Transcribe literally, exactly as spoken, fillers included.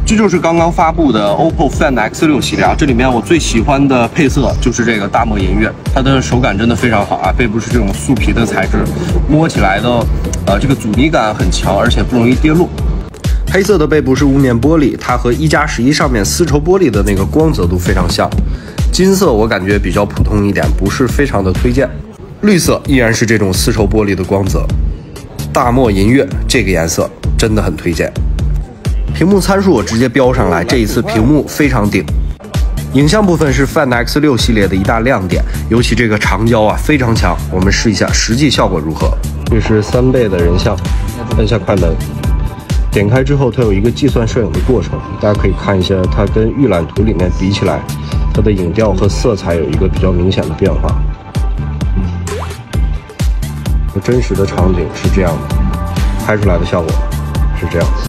这就是刚刚发布的 O P P O Find X 六系列啊，这里面我最喜欢的配色就是这个大漠银月，它的手感真的非常好啊，背部是这种素皮的材质，摸起来的呃这个阻尼感很强，而且不容易跌落。黑色的背部是雾面玻璃，它和一加十一上面丝绸玻璃的那个光泽度非常像。金色我感觉比较普通一点，不是非常的推荐。绿色依然是这种丝绸玻璃的光泽。大漠银月这个颜色真的很推荐。屏幕参数我直接标上来，这一次屏幕非常顶。影像部分是 Find X 六系列的一大亮点，尤其这个长焦啊非常强。我们试一下实际效果如何。这是三倍的人像，按下快门，点开之后它有一个计算摄影的过程，大家可以看一下它跟预览图里面比起来，它的影调和色彩有一个比较明显的变化。真实的场景是这样的，拍出来的效果是这样的。